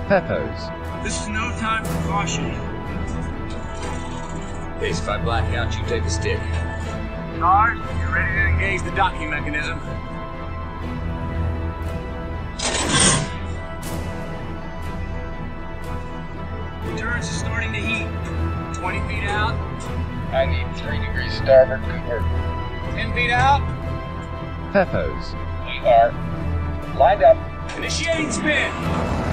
Peppos. This is no time for caution. Case if I black out, you take the stick. Stars, you ready to engage the docking mechanism? Turrets are starting to heat. 20 feet out. I need 3 degrees starboard, Cooper. 10 feet out. Peppos. We are lined up. Initiating spin.